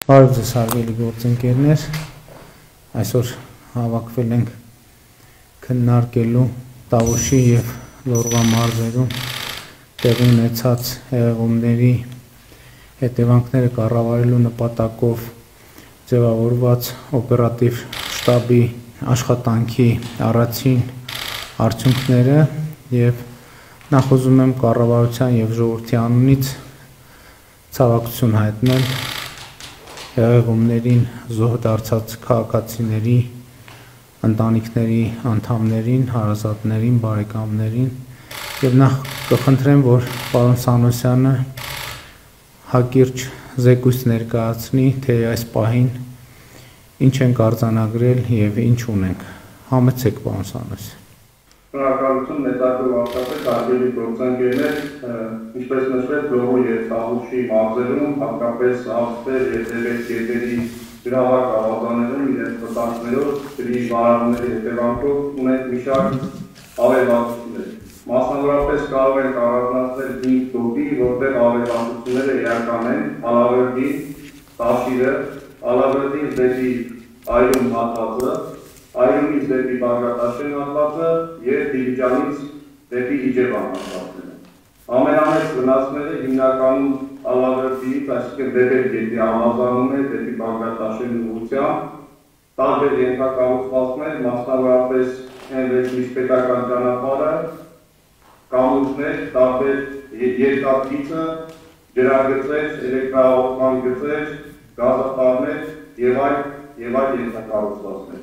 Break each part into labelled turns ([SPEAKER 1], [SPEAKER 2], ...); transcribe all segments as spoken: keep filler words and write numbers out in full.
[SPEAKER 1] Բարև ձեզ հարգելի գործընկերներ, այսօր հավաքվել ենք քննարկելու Տավուշի և Լոռվա մարզերում տեղի ունեցած հեղեղումների հետևանքները կառավարելու նպատակով ձևավորված օպերատիվ շտաբի աշխատանքի առաջին արդյունքները և նախ ուզում եմ կառավարության և ժողովրդի անունից ցավակցություն հայտնել հեղեղումներին զոհ դարձած քաղաքացիների ընտանիքների անդամներին, հարազատներին, բարեկամներին և նախ կխնդրեմ, որ պարոն Սանոսյանը հակիրճ զեկույց ներկայացնի, թե այս պահին ինչ ենք արձանագրել և ինչ ունենք։ Համեցեք, պարոն Սանոսյան։
[SPEAKER 2] Շնորհակալություն մեծարգո վարչապետ, հարգելի գործընկերներ, ինչպես նշվեց Լոռու և Տավուշի մարզերում, հատկապես Աղստեր և Դեբետ գետերի ջրավառ ավազաններում իրենց վտակներով ջրի վարարումների հետևանքով ունենք մի շարք ավերածություններ։ Մասնավորապես կարող ենք առանձնացնել հինգ գոտի, որտեղ ավերածությունները էական են՝ Ալավերդի, Տաշիրը, Ալավերդից դեպի Այրում հատվածը, Այրումից դեպի Բարգատաշեն հատվածը և Դիլիջանից դեպի Իջևան հատվածները։ Ամենամեծ վնասները հիմնականում Ալավերդից, այսինքն Դեբետ գետի ավազանում է դեպի Բարգատաշեն ուղղությամբ, տարբեր ենթակառուցվածքներ, մասնավորապես Էն վեց միջպետական ճանապարհը, կամուրջներ, տարբեր երկաթգիծը, ջրագծեր, էլեկտրահաղորդման գծեր, գազատարներ և այլ և այլ ենթակառուցվածքներ։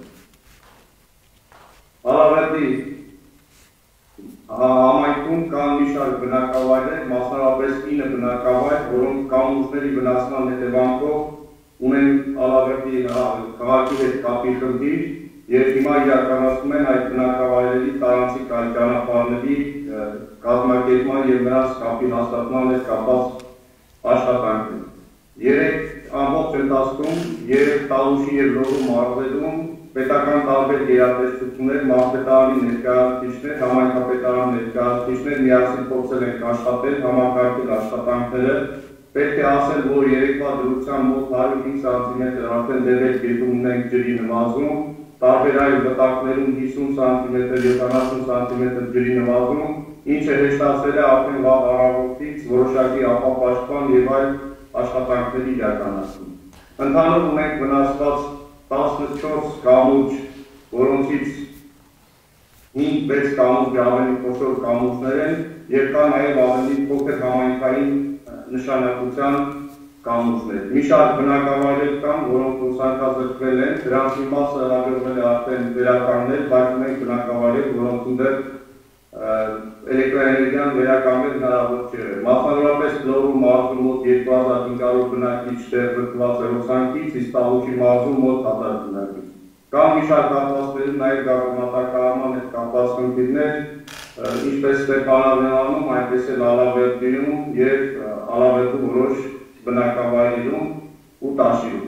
[SPEAKER 2] Ալավերդի համայնքում կան մի շարք բնակավայրեր, մասնավորապես ինը բնակավայր, որոնք կամուրջների վնասման հետևանքով ունեն Ալավերդի քաղաքի հետ կապի խնդիր և հիմա իրականացնում են այդ բնակավայրերի տարանցիկ այլ ճանապարհների կազմակերպման և նրանց կապի հաստատման հետ կապված աշխատանքներ։ Երեք ամբողջ ընթացքում երեք Տավուշի և Լոռու մարզերում պետական տարբեր գերատեսչություններ, մարզպետարանի ներկայացուցիչներ, համայնքապետարանի ներկայացուցիչներ միասին փորձել են աշխատել, համակարգել աշխատանքները։ Պետք է ասել, որ երեկվա դրության մոտ հարյուր հինգ սանտիմետր արդեն Դեբետ գետում ունենք ջրի նվազում, տարբեր այլ վտակներում հիսուն սանտիմետր, յոթանասուն սանտիմետր ջրի նվազում, ինչը հեշտացել է արդեն վաղ առավոտից որոշակի ապապաշտպան և այլ աշխատանքների իրականացում։ Ընդհանուր ունենք վնասված տասնչորս կամուրջ, որոնցից հինգ վեց կամուրջ ավելի խոշոր կամուրջներ են և կան նաև ավելի փոքր համայնքային նշանակության կամուրջներ։ Մի շարք բնակավայրեր կան, որոնք լուսանկարվել են, դրանց մի մասը հաջողվել է արդեն վերականգնել, բայց ունենք բնակավայրեր, որոնցում դեռ էլեկտրաէներգիան վերականգնել հնարավոր չի եղել։ Մասնավորապես Լոռու մարզում մոտ երկու հազար հինգ հարյուր բնակիչ դեռ զրկված է հոսանքից, իսկ Տավուշի մարզում մոտ հազար բնակիչ։ Կան մի շարք հատվածներում նաև գազամատակարարման հետ կապված խնդիրներ, ինչպես Ստեփանավանում, այնպես էլ Ալավերդիում և Ալավերդու որոշ բնակավայրերում ու Տաշիրում։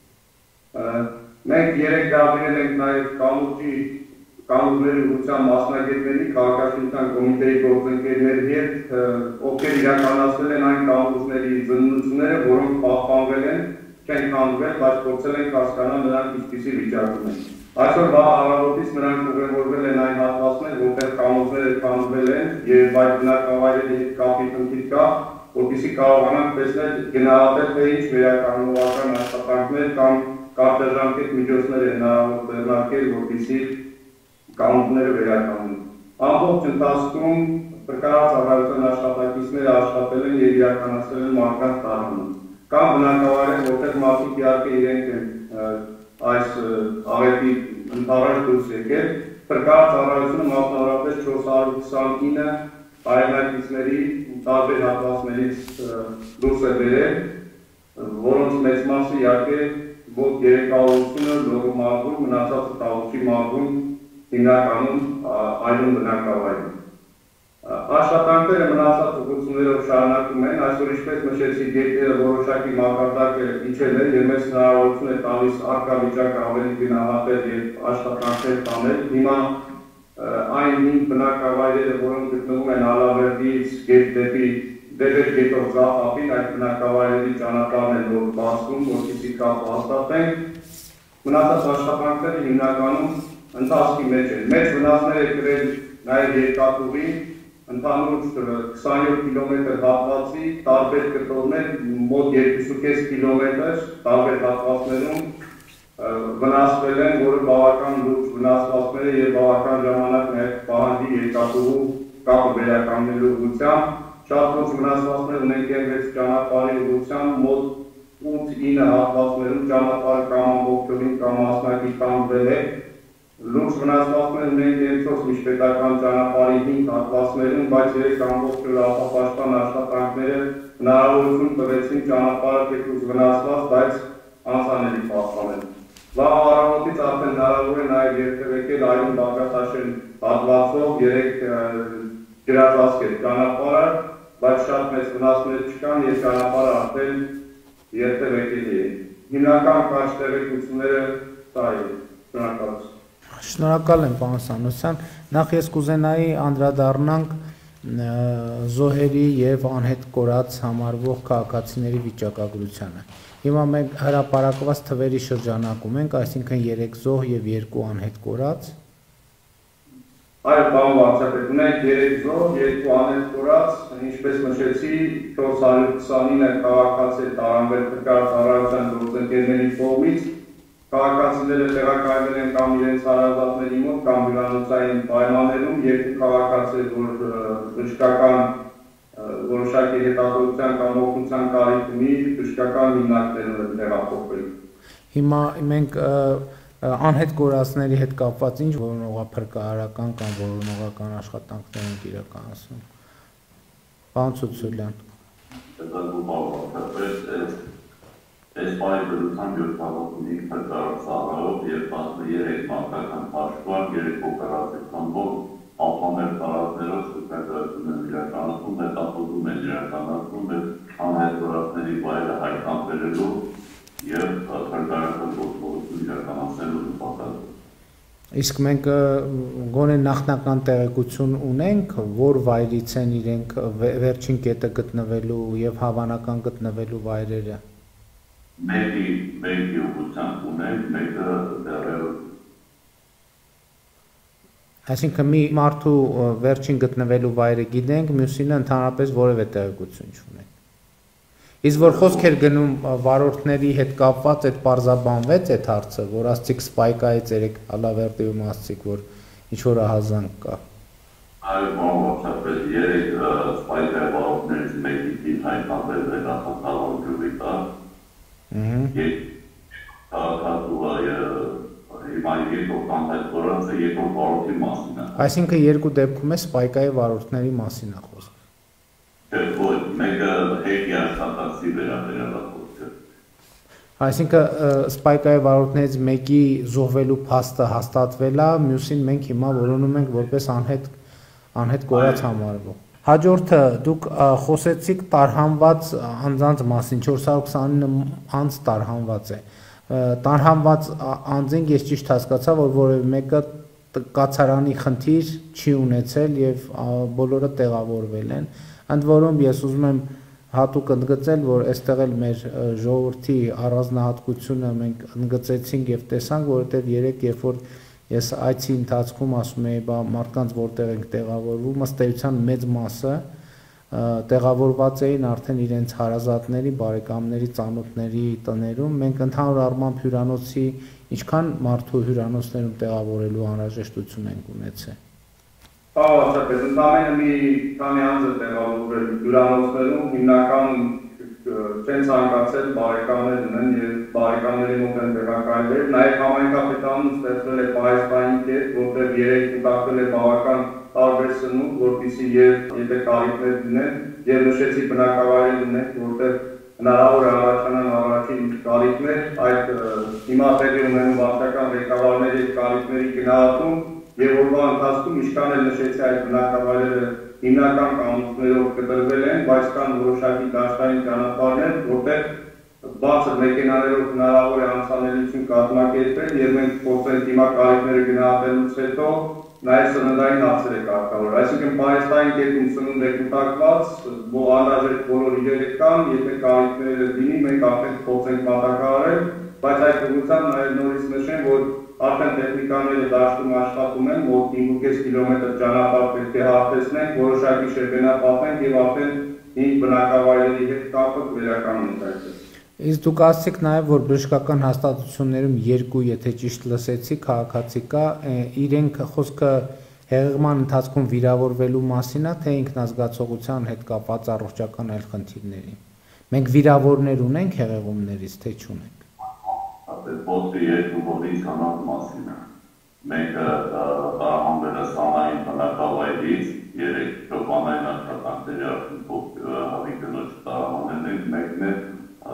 [SPEAKER 2] Մենք երեք հրավիրել ենք նաև կամուրջի կամուրջների ուղղության մասնագետների, քաղաքաշինության կոմիտեի գործընկերների հետ, ովքեր իրականացնել են այն կամուրջների զննությունները, որոնք պահպանվել են, չեն քանդվել, բայց փորձել ենք հասկանալ նրանք ինչպիսի վիճակում են։ Այսօր վաղ առավոտից նրանք ուղևորվել են այն հատվածներ, որտեղ կամուրջները քանդվել են և այդ բնակավայրերի հետ կապի խնդիր կա, որպեսզի կարողանանք տեսնել, գնահատել, թե ինչ վերականգնողական աշխատանքներ կամ կարճաժամկետ միջոցներ է հնարավոր ձեռնարկել, որպեսզի կամուրջները վերականգնեն։ Ամբողջ ընթացքում փրկարար ծառայության աշխատակիցները աշխատել են և իրականացրել են մարդկանց տարհանում։ Կան բնակավայրեր, որտեղ մարդիկ իհարկե իրենք են այս աղետի ընդառաջ դուրս եկել, փրկարար ծառայությունը մասնավորապես չորս հարյուր քսանինը հայրենակիցների տարբեր հատվածներից դուրս է բերել, որոնց մեծ մասը իհարկե մոտ երեք հարյուրությունը Լոռու մարզում, մնացածը Տավուշի մարզում հիմնականում Այրում բնակավայրում։ Աշխատանքները մնացած ուղղություններով շարունակում են, այսօր ինչպես նշեցի, գետերը որոշակի մակարդակ է իջել է և մեզ հնարավորություն է տալիս առկա վիճակը ավելի գնահատել և աշխատանքներ տանել։ Հիմա այն հինգ բնակավայրերը, որոնք գտնվում են Ալավերդից գետ դեպի դեպեր գետով զախապին այդ բնակավայրերի ճանապարհն են որ բացվում, որպեսզի կապ հաստատենք։ Մնացած աշխատանքները հիմնականում ընթացքի մեջ են։ Մեծ վնասներ է կրել նաև երկաթուղին, ընդհանուր քսանյոթ կիլոմետր հատվածի տարբեր կտորներ, մոտ երկու կիլոմետր տարբեր հատվածներում վնասվել են, որը բավական լուրջ վնասվածքներ է եւ բավական ժամանակ նաև պահանջի երկաթուղու կապը վերականգնելու ուղղությամբ։ Շատ լուրջ վնասվածքներ ունենք այս ճանապարհի ուղղությամբ մոտ ութ-ինը հատվածներում ճանապարհը կամ ամբողջովին կամ մասնակի կանգնել է։ Լուրջ վնասվածքներ ունենք երկրորդ միջպետական ճանապարհի հինգ հատվածներում, բայց երեք ամբողջ ափապաշտպան աշխատանքները հնարավորություն տվեցին ճանապարհը կետուց վնասված, բայց անցանելի պահպանել։ Վաղ առավոտից արդեն հնարավոր է նաև երթևեկել այլ բաղկացաշեն հատվածով երեք ջրածածկ ճանապարհը, բայց շատ մեծ վնասներ չկան եւ ճանապարհը արդեն երթևեկելի է։ Հիմնական կարճ տեղեկությունները սա է։ Շնորհակալություն։
[SPEAKER 1] Շնորհակալ եմ, պարոն Սանոսյան։ Նախ ես կուզենայի անդրադառնանք զոհերի եւ անհետ կորած համարվող քաղաքացիների վիճակագրությանը։ Հիմա մենք հրապարակված թվերի շրջանակում ենք, այսինքն երեք զոհ եւ երկու անհետ կորած։
[SPEAKER 2] Այո, պարոն վարչապետ, ունենք երեք զոհ, երկու անհետ կորած, ինչպես նշեցի, չորս հարյուր քսանինը քաղաքացի տարանվել փրկարար ծառայության գործընկերների կողմից։ Քաղաքացիները տեղակայվել են կամ իրենց հարազատների մոտ կամ հյուրանոցային պայմաններում, երկու քաղաքացի, որ բժշկական որոշակի հետազոտության կամ օգնության կարիք ունի, բժշկական հիմնարկներով են տեղափոխվել։ Հիմա մենք անհետ կորածների հետ կապված ինչ որոնողափրկարարական կամ որոնողական աշխատանքներ ենք իրականացնում։ Պարոն Ցուցուլյան։
[SPEAKER 3] Այս պահի դրության յոթ փրկարար ծառայող եւ տասներեք մանկական պաշտպան, երեք օպերատիվներ ափամեր տարածքներով շրջագայություն են իրականացնում, հետախուզում են իրականացնում եւ անհետ կորածների վայրը հայտնաբերելու եւ փրկարարական գործողություն իրականացնելու նպատակով։
[SPEAKER 1] Իսկ մենք գոնե նախնական տեղեկություն ունենք, որ վայրից են իրենք վերջին կետը գտնվելու եւ հավանական գտնվելու վայրերը։
[SPEAKER 3] Մեկի մեկի ուղղությամբ ունենք, մեկը դեռևս։
[SPEAKER 1] Այսինքն մի մարդու վերջին գտնվելու վայրը գիտենք, մյուսինը ընդհանրապես որևէ տեղեկություն չունենք։ Իսկ որ խոսք էր գնում վարորդների հետ կապված, այդ պարզաբանվեց այդ հարցը, որ ասցիք սպայկայից երեք Ալավերդիում ասցիք, որ ինչ որ ահազանգ կա։
[SPEAKER 3] Այո, բավականին երեք սպայկայ վարորդներից մեկի հայտնաբերվել է նախանցավոր գյուղի տակ։
[SPEAKER 1] Այսինքն երկու դեպքում է սպայկայի վարորդների մասին է խոսքը։
[SPEAKER 3] Մեկը հեքի աշխատակցի վերաբերյալ խոսքը։
[SPEAKER 1] Այսինքն սպայկայի վարորդներից մեկի զոհվելու փաստը հաստատվել է, մյուսին մենք հիմա որոնում ենք որպես անհետ անհետ կորած համարվող։ Հաջորդը դուք խոսեցիք տարհանված անձանց մասին, չորս հարյուր քսանինը անձ տարհանված է։ Տարհանված անձին ես ճիշտ հասկացա, որ որևէ մեկը կացարանի խնդիր չի ունեցել եւ բոլորը տեղավորվել են։ Ընդ որում ես ուզում եմ հատուկ ընդգծել, որ այստեղ էլ մեր ժողովրդի առանձնահատկությունը մենք ընդգծեցինք եւ տեսանք, որովհետեւ երեք երբ որ ես այցի ընթացքում ասում եի, բա մարդկանց որտեղ ենք տեղավորվում, ըստ էության մեծ մասը տեղավորված էին արդեն իրենց հարազատների, բարեկամների, ծանոթների տներում։ Մենք ընդհանուր առմամբ հյուրանոցի ինչքան մարդու հյուրանոցներում տեղավորելու անհրաժեշտություն ենք ունեցել։
[SPEAKER 2] Բավականին, ընդամենը մի քանի անձ է տեղավորվել հյուրանոցներում, հիմնական չեն ցանկացել բարեկամներ ունեն եւ բարեկամների մոտ են տեղակայվել։ Նաեւ համայնքապետարանում ստեղծվել է պայծառային կետ, որտեղ երեք կուտակվել է բավական տարբեր սնունդ, որպեսզի եւ եթե կարիքներ ունեն եւ նշեցի բնակավայրեր ունեն, որտեղ հնարավոր է առաջանան առաջին կարիքներ, այդ հիմա տեղի ունեն վարչական ղեկավարների կարիքների գնահատում եւ օրվա ընթացքում ինչքան էլ նշեցի այդ բնակավայրերը հիմնական կանոններով կտրվել են, բայց կան որոշակի դաշտային ճանապարհներ, որտեղ բարձր մեքենաներով հնարավոր է անցանելիություն կազմակերպել եւ մենք փորձենք հիմա կարիքները գնահատելուց հետո նաև սննդային հարցեր է կարգավորել։ Այսինքն պահեստային կետում սնունդ է կուտակված, անհրաժեշտ բոլոր իրերը կան, եթե կարիքները լինի, մենք արդեն փորձենք մատակարարել, բայց այդ ուղղությամբ նաև նորից նշեմ, որ արդեն տեխնիկաները դաշտում աշխատում են, մոտ հինգ ու կես կիլոմետր ճանապարհ պետք է հարթեցնենք, որոշակի շրջանապատենք եւ արդեն հինգ բնակավայրերի հետ կապը վերականգնենք այդպես։
[SPEAKER 1] Իսկ դուք ասացիք նաև, որ բժշկական հաստատություններում երկու, եթե ճիշտ լսեցի, քաղաքացի կա, իրենք խոսքը հեղեղման ընթացքում վիրավորվելու մասին է, թե ինքնազգացողության հետ կապված առողջական այլ խնդիրների։ Մենք վիրավորներ ունենք հեղեղումներից, թե չունենք։
[SPEAKER 3] Ոսկի երկու հորի սանած մասին է։ Մենք տարահանվելը սանային բնակավայրից երեք ճոպանային աշխատանքների արդյունքով հավիկնոջ տարահանել ենք, մեկն է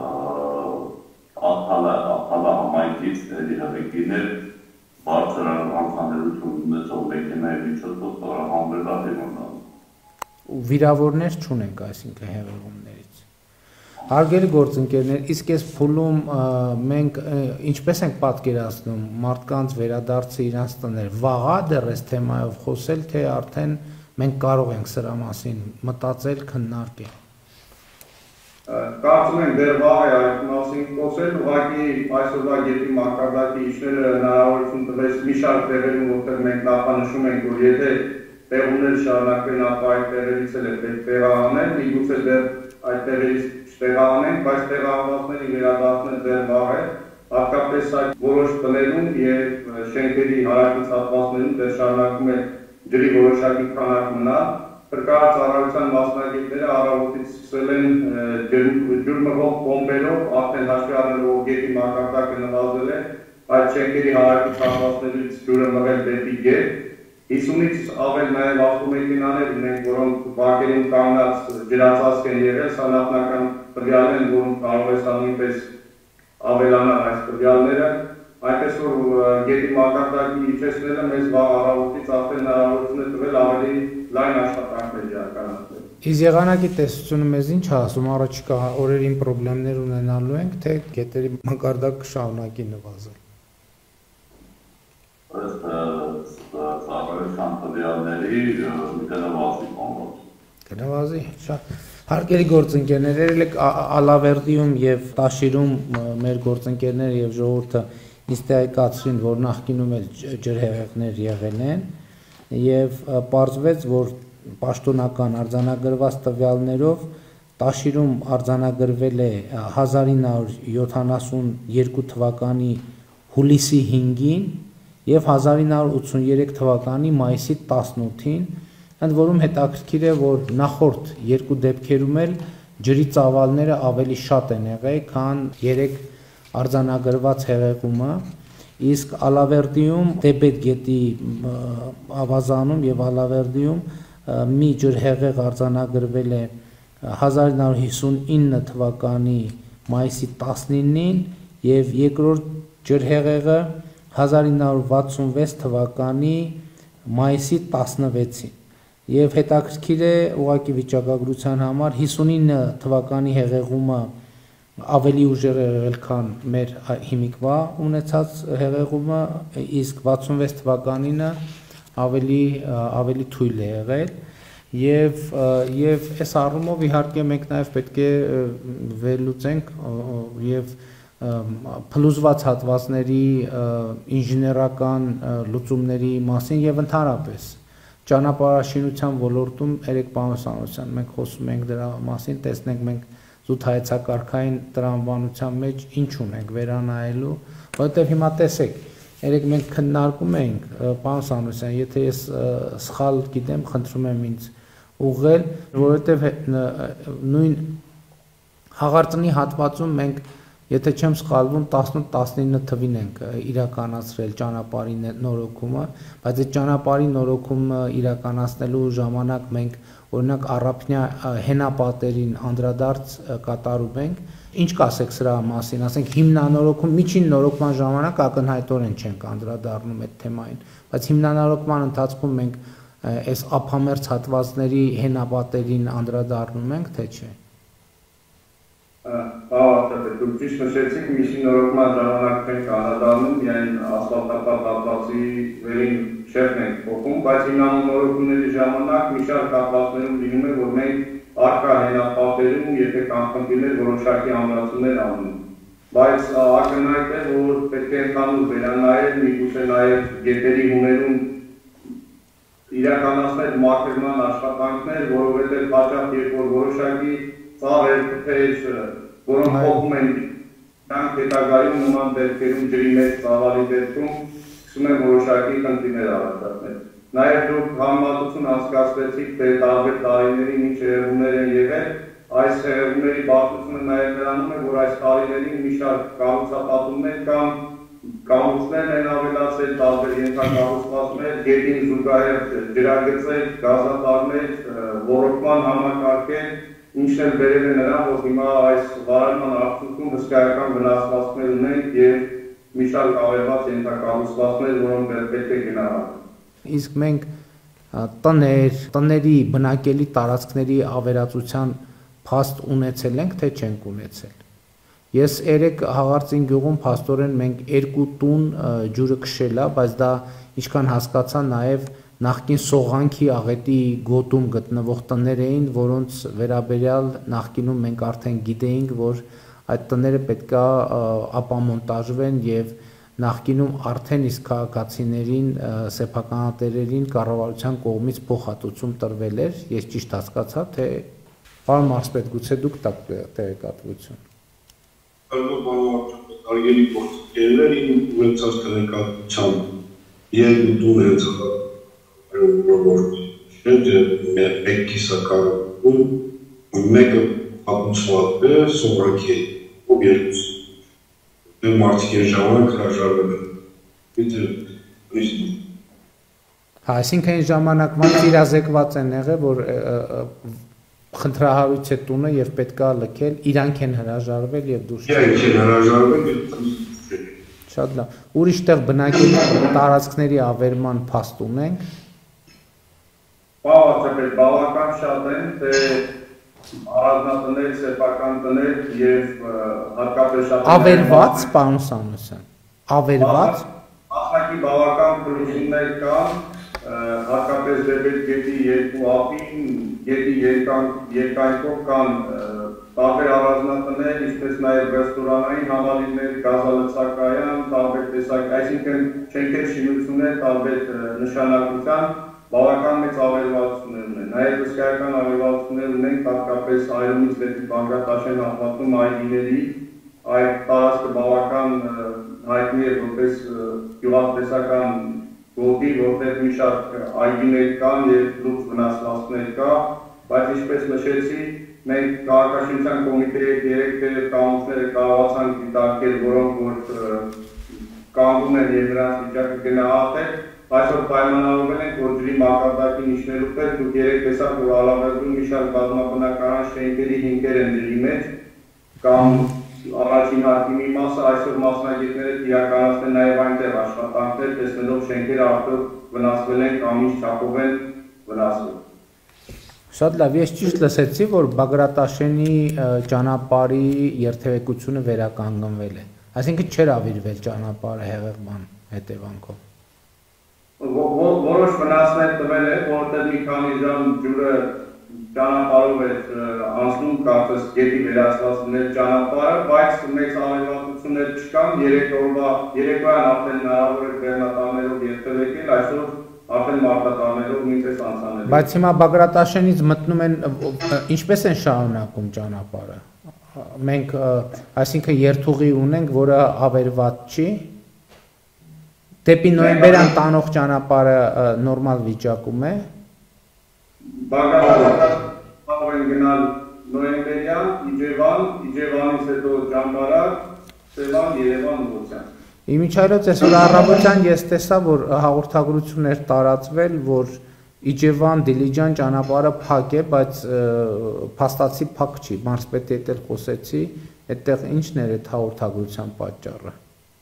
[SPEAKER 3] աղթալը համայնքից էլի հավիկիներ բարձր անձանելություն ունեցող մեքենայի միջոցով տարահանվել է հեղեղումն։
[SPEAKER 1] Վիրավորներ չունենք, այսինքն հեղեղումներից։ Հարգելի գործընկերներ, իսկ այս փուլում մենք ինչպես ենք պատկերացնում մարդկանց վերադարձը իրանց տներ, վաղ է դեռ այս թեմայով խոսել, թե արդեն մենք կարող ենք սրա մասին մտածել, քննարկել։
[SPEAKER 2] Կարծում եմ դեռ վաղ է այդ մասին խոսել, ուղղակի այսօրվա գետի մակարդակի իջնելը հնարավորություն տվեց մի շարք տեղերում, որտեղ մենք նախանշում ենք, որ եթե տեղումները շարունակվեն, ապա այդ տեղերից էլ է պետք տեղահանել, միգուցե դեռ այդ տեղերից չտեղահանենք, բայց տեղահանվածների վերադարձնել դեռ վաղ է, հատկապես այդ որոշ տներում եւ շենքերի հարակից հատվածներում դեռ շարունակում է ջրի որոշակի քանակ մնալ։ Փրկարարության մասնագետները առավոտից սկսել են ջուր մղող պոմպերով, արդեն հաշվի առնելով գետի մակարդակը նվազել է, այդ շենքերի հարակից հատվածներից ջուրը մղել դեպի գետ։ հիսունից ավել նաև ավտոմեքենաներ ունենք, որոնք բակերում կանգնած ջրածածկ են եղել, սա նախնական տվյալներ են, որոնք կարող է սա նույնպես ավելանալ այս տվյալները։ Այնպես որ գետի մակարդակի իջեցնելը մեզ վաղ առավոտից արդեն հնարավորություն է տվել ավելի լայն աշխատանքներ իրականացնել։
[SPEAKER 1] Իսկ եղանակի տեսությունը մեզ ինչ ասում, առաջիկա օրերին խնդիրներ ունենալու ենք, թե գետերի մակարդակը շարունակի նվազել։
[SPEAKER 3] Ըստ ծառայության տվյալների կնվազի կոնկրետ։
[SPEAKER 1] Կնվազի, շատ հարգելի գործընկերներ, Ալավերդիում եւ Տաշիրում մեր գործընկերները եւ ժողովուրդը ինձ տեղեկացրին, որ նախկինում էլ ջրհեղեղներ եղել են եւ պարզվեց, որ պաշտոնական արձանագրված տվյալներով Տաշիրում արձանագրվել է հազար ինը հարյուր յոթանասունյոթ թվականի հուլիսի հինգին եւ հազար ինը հարյուր ութսուներեք թվականի մայիսի տասնութին, ընդ որում հետաքրքիր է, որ նախորդ երկու դեպքերում էլ ջրի ծավալները ավելի շատ են եղել, քան երեք արձանագրված հեղեղումը, իսկ Ալավերդիում Տեբետ գետի ավազանում եւ Ալավերդիում մի ջրհեղեղ արձանագրվել է հազար ինը հարյուր հիսունինը թվականի մայիսի տասնինին եւ երկրորդ ջրհեղեղը հազար ինը հարյուր վաթսունվեց թվականի մայիսի տասնվեցին եւ հետաքրքիր է ուղղակի վիճակագրության համար հիսունինը թվականի հեղեղումը ավելի ուժեղ եղել, քան մեր հիմիկվա ունեցած հեղեղումը, իսկ վաթսունվեց թվականինը ավելի ավելի թույլ է եղել եւ եւ այս առումով իհարկե մենք նաեւ պետք է վերլուծենք եւ փլուզված հատվածների ինժեներական լուծումների մասին եւ ընդհանրապես ճանապարհաշինության ոլորտում երեք պանոսանության մենք խոսում ենք դրա մասին, տեսնենք մենք զուտ հայեցակարգային տրամաբանության մեջ ինչ ունենք վերանայելու, որովհետև հիմա տեսեք, երեք մենք քննարկում ենք, պարոն Սանոսյան, եթե ես սխալ գիտեմ, խնդրում եմ ինձ ուղղել, որովհետև նույն հաղարծնի հատվածում մենք, եթե չեմ սխալվում, տասնութ տասնինը թվին ենք իրականացրել ճանապարհի նորոգումը, բայց այդ ճանապարհի նորոգումը իրականացնելու ժամանակ մենք օրինակ առափնյա հենապատերին անդրադարձ կատարում ենք, ինչ կասեք սրա մասին, ասենք հիմնանորոգում, միջին նորոգման ժամանակ ակնհայտորեն չենք անդրադառնում այդ թեմային, բայց հիմնանորոգման ընթացքում մենք այս ափամերձ հատվածների հենապատերին անդրադառնում ենք, թե չէ։
[SPEAKER 2] Բավարար դուք ճիշտ նշեցիք, միջին նորոգման ժամանակ մենք անդրադառնում միայն ասֆալտապատ հատվածի վերին շերտն ենք փոխում, բայց հիմնական նորոգումների ժամանակ մի շարք հատվածներում լինում է, որ մենք առկա հենապատերում, եթե կան խնդիրներ, որոշակի ամրացումներ անում։ Բայց ակնհայտ է, որ պետք է ընդհանուր վերանայել, միգուցե նաև գետերի հուներում իրականացնել մաքրման աշխատանքներ, որովհետև հաճախ երբ որ որոշակի ծառեր, թեժ, որոնք փոխում են դրանք հետագայում նման դեպքերում ջրի մեծ ծավալի դեպքում սկսում են որոշակի խնդիրներ առաջացնել։ Նաև դուք համեմատություն անցկացրեցիք, թե տարբեր տարիներին ինչ հեղումներ են եղել, այս հեղումների բարդությունը նաև նրանում է, որ այս տարիներին մի շարք կառուցապատումներ կամ կառույցներ են ավելացել, տարբեր ենթակառուցվածքներ, գետին զուգահեռ ջրագծեր, գազատարներ, ոռոգման համակարգեր, ինչն էլ բերել է նրան, որ հիմա այս վարարման արդյունքում հսկայական վնասվածքներ ունենք և մի շարք ավելված ենթակառուցվածքներ, որոնք պետք է գնահատել։
[SPEAKER 1] Իսկ մենք տներ, տների բնակելի տարածքների ավերածության փաստ ունեցել ենք, թե չենք ունեցել։ Ես երեք Հաղարծին գյուղում փաստորեն մենք երկու տուն ջուրը քշել է, բայց դա ինչքան հասկացա նաև նախկին Սողանքի աղետի գոտում գտնվող տներ էին, որոնց վերաբերյալ նախկինում մենք արդեն գիտեինք, որ այդ տները պետք է ապամոնտաժվեն եւ նախկինում արդեն իսկ քաղաքացիներին, սեփականատերերին կառավարության կողմից փոխհատուցում տրվել էր, ես ճիշտ հասկացա, թե պարոն մարզպետ, գուցե դուք տակ տեղեկատվություն։
[SPEAKER 4] Արգելի գործընկերներին ունեցած տեղեկատվությամբ երկու տուն հենց մեկ կիսակառույցում մեկը հատուցված է Սողանքի ով երկուս դե մարդիկ են ժամանակ հրաժարվել են։
[SPEAKER 1] Հա, այսինքն այն ժամանակվանից իրազեկված են եղել, որ խնդրահարույց է տունը եւ պետք է լքել, իրանք են հրաժարվել եւ դուրս
[SPEAKER 4] չեն։ Իրանք են հրաժարվել եւ
[SPEAKER 1] շատ լավ։ Ուրիշ տեղ բնակելի տարածքների ավերման փաստ ունենք։
[SPEAKER 2] Բավական բավական շատ են, թե առանձնատներ, սեփական տներ եւ հատկապես շատ
[SPEAKER 1] ավերված, պարոն Սամոսյան, ավերված
[SPEAKER 2] Ահագի բավական փլուզումներ կան, հատկապես դեպի գետի երկու ափին, գետի երկայնքով կան տարբեր առանձնատներ, ինչպես նաև ռեստորանային համալիրներ, գազալցակայան, տարբեր տեսակ, այսինքն շենքեր շինություններ, տարբեր նշանակության, բավական մեծ ավերվածություններ ունեն։ Նաև հսկայական ավերվածություններ ունենք հատկապես Այրումից դեպի Բաղրատաշեն հատվածում այգիների, այդ տարածքը բավական հայտնի է որպես գյուղատնտեսական գոտի, որտեղ մի շարք այգիներ կան և լուրջ վնասվածքներ կա, բայց ինչպես նշեցի, մենք քաղաքաշինության կոմիտեի երեք թեև կամուրջները կարողացանք դիտարկել, որոնք որ կանգուն են և նրանց վիճակը գնահատել, այսօր պայմանավորվել ենք, որ ջրի մակարդակին իջնելու պես դուք երեք տեսաք, որ Ալավերդում մի շարք բազմաբնակարան շենքերի հիմքեր են ջրի մեջ, կամ առաջին հարկի մի մասը այսօր մասնագետները իրականացնել նաև այնտեղ աշխատանքներ, տեսնելով շենքերը արդյոք վնասվել են կամ ինչ չափով են վնասվել։
[SPEAKER 1] Շատ լավ, ես ճիշտ լսեցի, որ Բաղրատաշենի ճանապարհի երթևեկությունը վերականգնվել է։ Այսինքն չէր ավիրվել ճանապարհը հեղեղման հետևանքով։
[SPEAKER 2] Որոշ վնասներ տվել է, որտեղ մի քանի ժամ ջուրը ճանապարհով է անցնում, կարծես գետի վերածված ուներ ճանապարհը, բայց մեծ ավերվածություններ չկան, երեք օրվա երեկոյան արդեն հնարավոր է բեռնատարներով երթևեկել, այսօր արդեն մարտատարներով նույնպես անցանել։
[SPEAKER 1] Բայց հիմա Բաղրատաշենից մտնում են, ինչպես են շարունակում ճանապարհը։ Մենք, այսինքն երթուղի ունենք, որը ավերված չի։ Դեպի նոյեմբերյան տանող ճանապարհը նորմալ վիճակում է։
[SPEAKER 2] Բաղրատաշեն են գնալ նոյեմբերյան, Իջևան, Իջևանից հետո Ճամբարակ, Սևան, Երևան ուղղությամբ։
[SPEAKER 1] Իմիջիայլոց այսօր առավոտյան ես տեսա, որ հաղորդագրություն էր տարածվել, որ Իջևան Դիլիջան ճանապարհը փակ է, բայց փաստացի փակ չի։ Մարզպետի հետ էլ խոսեցի, այդտեղ ի՞նչն էր այդ հաղորդագրության պատճառը։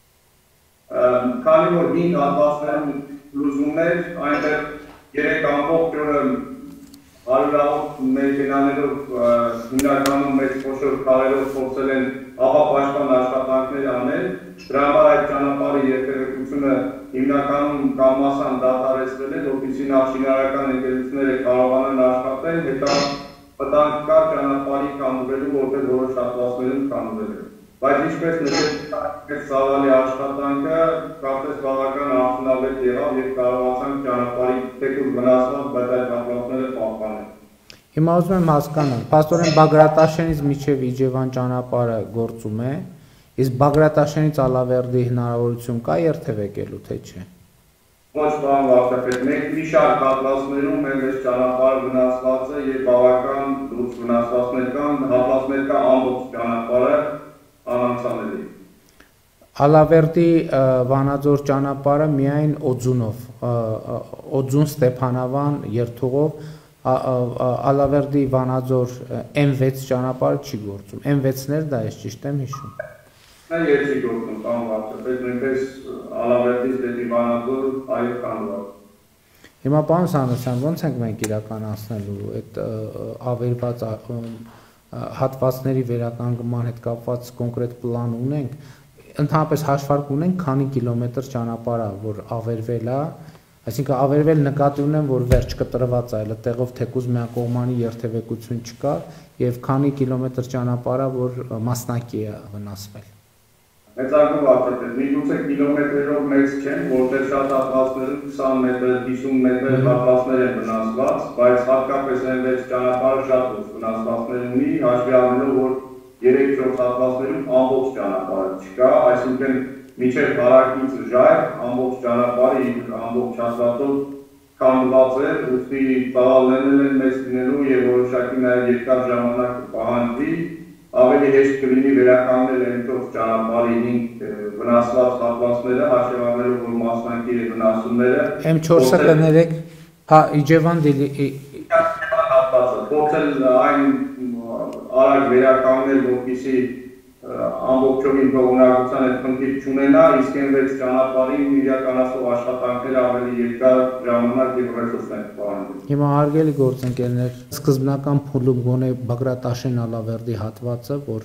[SPEAKER 2] Քանի որ հինգ հատվածներում լուծումներ, այնտեղ երեք ամբողջ օրը հարյուրավոր մեքենաներով հիմնականում մեծ փոշոր քարերով փորձել են աղապաշտպան աշխատանքներ անել, դրա համար այդ ճանապարհի երթևեկությունը հիմնականում կամ մասամբ դադարեցվել է, որպեսզի նախշինարարական ընկերությունները կարողանան աշխատել, հետո վտանգ կա ճանապարհի կանգնելու, որտեղ որոշ հատվածներում կանգնել է։ Բայց ինչպես նշեցիք, այս ծավալի աշխատանքը կարծես բավական արդյունավետ եղավ եւ կարողացանք ճանապարհի թեկուզ վնասված, բայց այդ հատվածները պահպանել։
[SPEAKER 1] Հիմա ուզում եմ հասկանալ, փաստորեն Բագրատաշենից մինչև Իջևան ճանապարհը գործում է, իսկ Բագրատաշենից Ալավերդի հնարավորություն կա երթևեկելու, թե չէ։
[SPEAKER 2] Ոչ բան վարչապետ, մենք մի շարք հատվածներում այս ճանապարհը վնասված է եւ բավական լուրջ վնասվածներ կան, հատվածներ կա ամբողջ ճանապարհը անանցանելի։
[SPEAKER 1] Ալավերդի Վանաձոր ճանապարհը միայն Օձունով, Օձուն Ստեփանավան երթուղով, Ալավերդի Վանաձոր M վեց ճանապարհը չի գործում, M վեցներ դա է, ճիշտ եմ հիշում։
[SPEAKER 2] Նա երկի գործում կան վարչապետ, նույնպես Ալավերդից դեպի Վանաձոր այլ կան վարչապետ։
[SPEAKER 1] Հիմա պարոն Սանոսյան, ո՞նց ենք մենք իրականացնելու այդ ավերված հատվածների վերականգնման հետ կապված կոնկրետ պլան ունենք, ընդհանրապես հաշվարկ ունենք, քանի կիլոմետր ճանապարհ է, որ ավերվել է, այսինքն ավերվել նկատի ունեմ, որ վերջ կտրված է, այլտեղով թեկուզ միակողմանի երթևեկություն չկա եւ քանի կիլոմետր ճանապարհ է, որ մասնակի է վնասվել։
[SPEAKER 2] Մեծարգո վարչապետ, միգուցե կիլոմետրերով մեծ չեն, որտեղ շատ հատվածներում քսան մետր, հիսուն մետր հատվածներ են վնասված, բայց հատկապես այն վեց ճանապարհը շատ ուժ վնասվածներ ունի, հաշվի առնելով, որ երեք-չորս հատվածներում ամբողջ ճանապարհը չկա, այսինքն մինչև հարակից ժայռ ամբողջ ճանապարհը ամբողջ հատվածով կանգնված է, ուստի ծավալներն են մեծ լինելու եւ որոշակի նաեւ երկար ժամանակ պահանջվի, ավելի հեշտ կլինի վերականգնել այնտեղ ճանապարհի հինգ վնասված հատվածները, հաշվի առնելով, որ մասնակի է վնասումները։
[SPEAKER 1] M չորսը կներեք, հա Իջևան դիլի
[SPEAKER 2] հատվածը, փորձել այն արագ վերականգնել, որպեսզի ամբողջովին թողունակության այդ խնդիր չունենա, իսկ այն վեց ճանապարհին իրականացող աշխատանքները ավելի երկար ժամանակ եւ ռեսուրս են պահանջում։
[SPEAKER 1] Հիմա հարգելի գործընկերներ, սկզբնական փուլում գոնե Բագրատաշեն Ալավերդի հատվածը, որ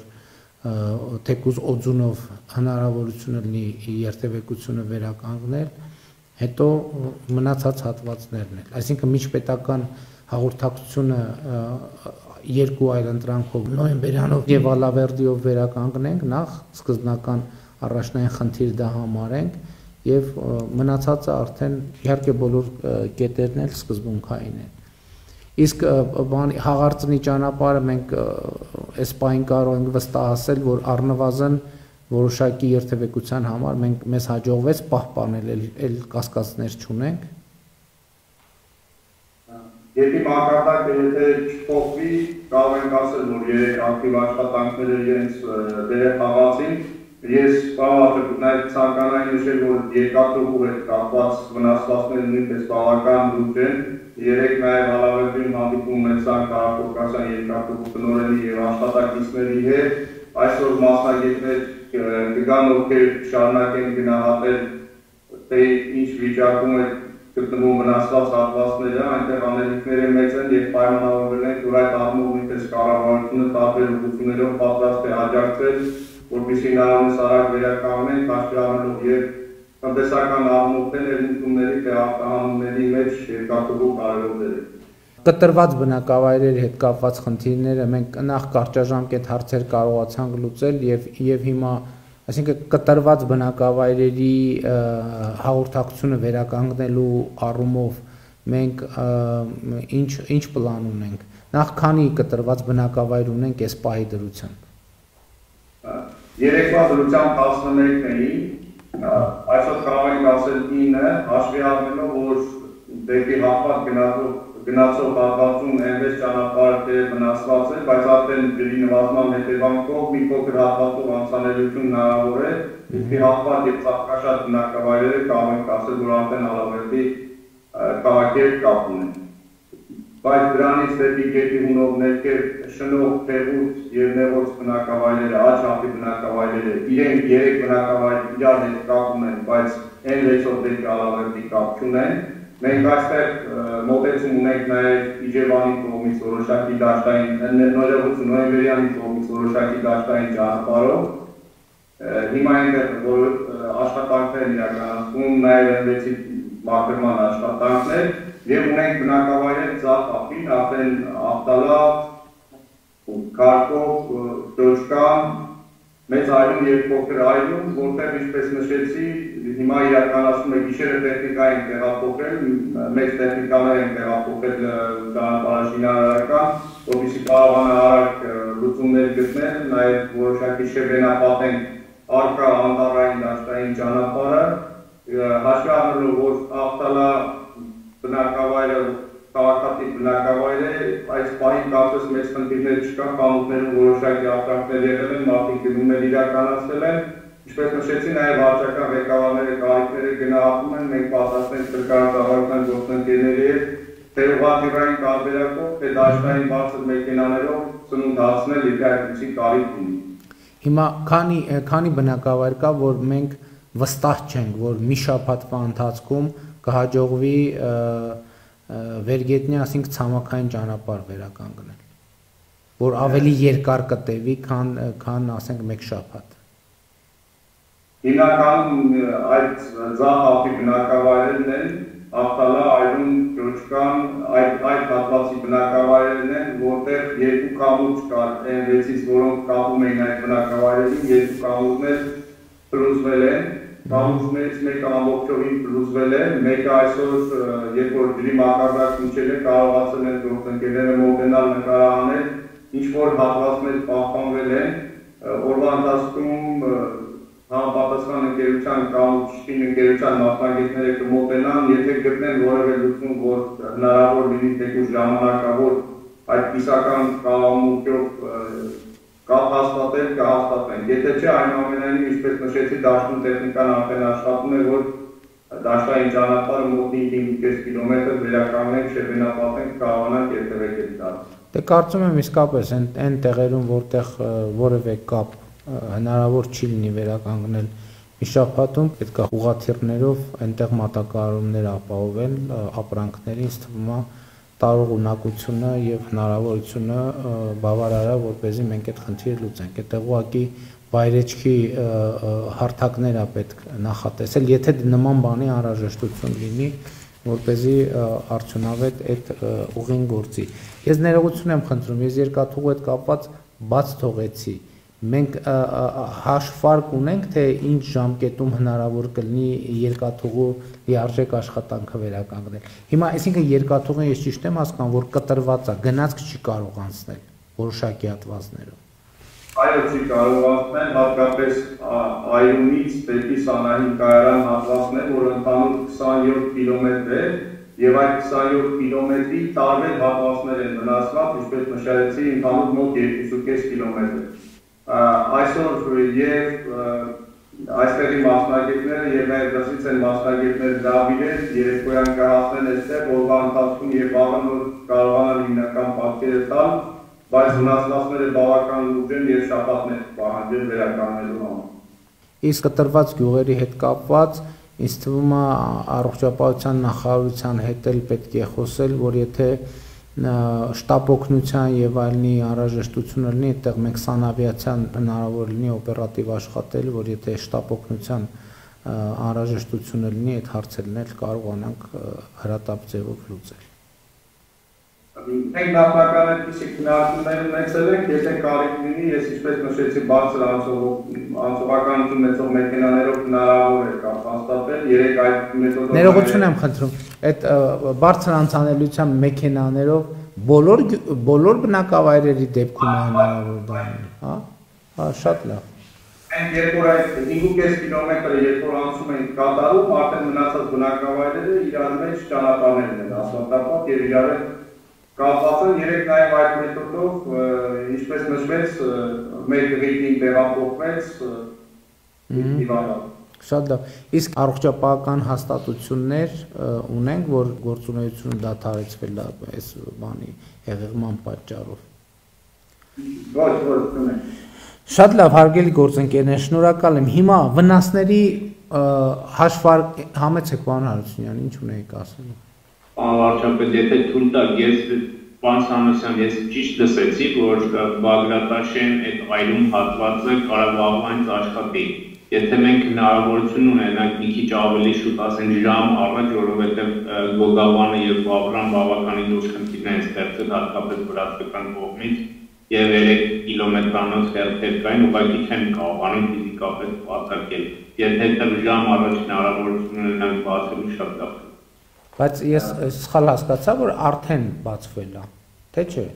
[SPEAKER 1] թեկուզ Օձունով հնարավորություն լինի երթևեկությունը վերականգնել, հետո մնացած հատվածներն են։ Այսինքն միջպետական հաղորդակցությունը երկու այլ ընտրանքով նոյեմբերյանով եւ Ալավերդիով վերականգնենք, նախ սկզբնական առաջնային խնդիր դա համարենք եւ մնացածը արդեն իհարկե բոլոր կետերն էլ սկզբունքային են։ Իսկ բան հաղարծնի ճանապարհը մենք այս պահին կարող ենք վստահել, որ առնվազն որոշակի երթևեկության համար մենք մեզ հաջողվեց պահպանել, էլ կասկածներ չունենք։
[SPEAKER 2] Եթե մակարդակը եթե չփոխվի, կարող ենք ասել, որ երեք ակտիվ աշխատանքները իրենց դերը խաղացին։ Ես բավական նաև ցանկանայի նշել, որ երկաթուղու հետ կապված վնասվածքները նույնպես բավական լուրջ են։ Երեք նաև Ալավերդիում հանդիպում ունեցանք Կառակորկասյան երկաթուղու տնօրենի եւ աշխատակիցների հետ։ Այսօր մասնագետներ կգան, ովքեր շարունակեն գնահատել, թե ինչ վիճակում է գտնվում վնասված հատվածները, այնտեղ անելիքները մեծ են եւ պայմանավորվել են, որ այդ առումով նույնպես կառավարությունը տարբեր ուղղություններով պատրաստ է աջակցել, որպեսզի նրանց արագ վերականգնեն, հաշվի առնելով եւ տնտեսական առումով ներմուծումների թե արտահանումների մեջ երկաթուղու կարևոր դեր։
[SPEAKER 1] Կտրված բնակավայրերի հետ կապված խնդիրները մենք նախ կարճաժամկետ հարցեր կարողացանք լուծել եւ եւ հիմա այսինքն կտրված բնակավայրերի հաղորդակցությունը վերականգնելու առումով մենք ինչ ինչ պլան ունենք, նախ քանի կտրված բնակավայր ունենք այս պահի դրությամբ։
[SPEAKER 2] Երեկվա դրությամբ տասնմեկ էին, այսօր կարող ենք ասել ինը, հաշվի առնելով, որ դեպի հապատ գնացող գնացող հատվածում այնպես ճանապարհը թե վնասված է, բայց արդեն ջրի նվազման հետևանքով մի փոքր հատվածով անցանելիություն հնարավոր է, իսկ հատված եւ ծաղկաշատ բնակավայրերը կարող ենք ասել, որ արդեն Ալավերդի քաղաքի կապ ունեն։ Բայց դրանից դեպի գետի հունով ներքև շնող, թեղուց եւ նեղոց բնակավայրերը, աչափի բնակավայրերը, իրենք երեք բնակավայր իրար հետ կապ ունեն, բայց այն լեզով դեպի Ալավերդի կապ չունեն։ Մենք այստեղ մոտեցում ունենք նաև Իջևանի կողմից որոշակի դաշտային, նորեղություն նոյեմբերյանի կողմից որոշակի դաշտային ճանապարհով։ Հիմա այնտեղ որ աշխատանքներ իրականացվում, նաև ընդեցի մաքրման աշխատանքներ եւ ունենք բնակավայրեր ձախ ափին, արդեն Ախտալա, Քարկով, Դոշկան, մեծ այլում եւ փոքր այլում, որտեղ ինչպես նշեցի, հիմա իրականացում է գիշերը տեխնիկա են տեղափոխել, մեծ տեխնիկաներ են տեղափոխել ճանապարհաշինարարական, որպեսզի կարողանան արագ լուծումներ գտնել, նաեւ որոշակի շրջանապատեն արկա անտառային դաշտային ճանապարհը, հաշվի առնելով որ Ախտալա բնակավայրը քաղաքացի բնակավայր է, այս պահին կարծես մեծ խնդիրներ չկա, խանութներում որոշակի ապրանքներ եղել են, մարդիկ գնումներ իրականացել են, ինչպես նշեցի, նաև վարչական ղեկավարները կարիքները գնահատում են, մենք պատասխանենք փրկարարական գործընկերների հետ, թե ուղղաթիռային տարբերակով, թե դաշտային բարձր մեքենաներով սնունդ հասնել իրականացի կարիք ունի։
[SPEAKER 1] Հիմա քանի քանի բնակավայր կա, որ մենք վստահ չենք, որ մի շաբաթվա ընթացքում կհաջողվի վերգետնյա, ասենք ցամաքային ճանապարհ վերականգնել, որ ավելի երկար կտևի, քան քան ասենք մեկ շաբաթ։
[SPEAKER 2] Հիմնականում այդ ձախ ափի բնակավայրերն են, Ախտալա, այլում, Դոշկան, այդ այդ հատվածի բնակավայրերն են, որտեղ երկու կամուջ կար, այն վեցից, որոնք կապում էին այդ բնակավայրերին, երկու կամուջներ փլուզվել են, կամուջներից մեկը ամբողջովին փլուզվել է, մեկը այսօր երբ որ ջրի մակարդակ իջել է, կարողացել են գործընկերները մոտենալ նկարահանել, ինչ որ հատվածներ պահպանվել են, օրվա ընթացքում համապատասխան ընկերության կամ շտին ընկերության մասնագետները կմոտենան, եթե գտնեն որևէ լուծում, որ հնարավոր լինի թեկուզ ժամանակավոր այդ կիսական կամուրջով կապ հաստատել, կհաստատեն։ Եթե չէ, այնուամենայնիվ, ինչպես նշեցի, դաշտում տեխնիկան արդեն աշխատում է, որ դաշտային ճանապարհը մոտ հինգ կիլոմետր վերականգնենք, շրջանապատենք, կարողանանք երթևեկել դառնալ։
[SPEAKER 1] Դե կարծում եմ իսկապես այն տեղերում, որտեղ որևէ կապ հնարավոր չի լինի վերականգնել մի շաբաթում, պետք է ուղղաթիռներով այնտեղ մատակարարումներ ապահովել, ապրանքների, ինձ թվում է տարողունակությունը եւ հնարավորությունը բավարար է, որպեսզի մենք այդ խնդիրը լուծենք։ Այդտեղ ուղղակի վայրեջքի հարթակներ է պետք նախատեսել, եթե նման բանի անհրաժեշտություն լինի, որպեսզի արդյունավետ այդ ուղին գործի։ Ես ներողություն եմ խնդրում, ես երկաթուղու հետ կապված բաց թողեցի։ Մենք հաշվարկ ունենք, թե ինչ ժամկետում հնարավոր կլինի երկաթուղու լիարժեք աշխատանքը վերականգնել։ Հիմա այսինքն երկաթուղին ես ճիշտ եմ հասկանում, որ կտրված է, գնացք չի կարող անցնել որոշակի հատվածներով։
[SPEAKER 2] Այո, չի կարող անցնել, հատկապես այրունից դեպի Սանահին կայարան հատվածն է, որ ընդհանուր քսանյոթ կիլոմետր է, եւ այդ քսանյոթ կիլոմետրի տարբեր հատվածներ են վնասված, ինչպես նշեցի, ընդհանուր մոտ երկու կիլոմետր։ Այսօր եւ այստեղի մասնագետները եւ նաեւ դրսից են մասնագետներ դավիրել, երեկոյան կհասնեն այստեղ, որվա ընթացքում եւ վաղը կարողանան հիմնական պատկերը տալ, բայց վնասվածքները բավական լուրջ են եւ շաբաթներ պահանջել վերականգնելու համար։
[SPEAKER 1] Իսկ կտրված գյուղերի հետ կապված ինձ թվում է առողջապահության նախարարության հետ էլ պետք է խոսել, որ եթե շտապ օգնության եւ այլնի անհրաժեշտությունը լինի, այդտեղ մենք սանավիացիան հնարավոր լինի օպերատիվ աշխատել, որ եթե շտապ օգնության անհրաժեշտությունը լինի, այդ հարցերն էլ կարողանանք հրատապ ձևով լուծել։
[SPEAKER 2] Մենք նախնական այդպիսի քննարկումներ ունեցել ենք, եթե կարիք լինի, ես ինչպես նշեցի, բարձր անցողականություն ունեցող մեքենաներով հնարավոր է կապ հաստատել, երեք այդ մեթոդով։
[SPEAKER 1] Ներողություն եմ խնդրում, այդ բարձր անցանելիության մեքենաներով բոլոր բոլոր բնակավայրերի դեպքում է հնարավոր դառնում, հա? Հա, շատ լավ։
[SPEAKER 2] Մենք երբ որ այդ հինգ կիլոմետրը երբ որ անցում ենք կատարում, արդեն մնացած բնակավայրերը իրար մեջ ճանապարհներն են ասֆալտապատ եւ իրար կապված են, երեք նաև այդ մեթոդով, ինչպես նշվեց, մեր ռիթմին տեղափոխվեց հիվանդը։
[SPEAKER 1] Շատ լավ։ Իսկ առողջապահական հաստատություններ ունենք, որ գործունեությունը դադարեցվել է այս բանի հեղեղման պատճառով։
[SPEAKER 2] Ոչ, ոչ, ունենք։
[SPEAKER 1] Շատ լավ, հարգելի գործընկերներ, շնորհակալ եմ։ Հիմա վնասների հաշվարկ համեցեք, պարոն Հարությունյան, ինչ ունեիք ասելու։
[SPEAKER 5] Վարչապետ, եթե թույլ տաք, ես պարոն Սամոսյան, ես ճիշտ լսեցի, որ Բագրատաշեն այդ այլում հատվածը Ղարաբաղյանից աշխատի։ Եթե մենք հնարավորություն ունենանք մի քիչ ավելի շուտ, ասենք ժամ առաջ, որովհետև Գոգաբանը եւ Բաբրան բավականին լուրջ խնդիրներ են ստեղծել հատկապես վրացական կողմից եւ երեք կիլոմետրանոց հերթեր կային, ուղղակի չեն կարողանում ֆիզիկապես բացակել։ Եթե դեռ ժամ առաջ հնարավորություն ունենանք բացելու, շատ լավ։
[SPEAKER 1] Բայց ես սխալ հասկացա, որ արդեն բացվել է, թե չէ։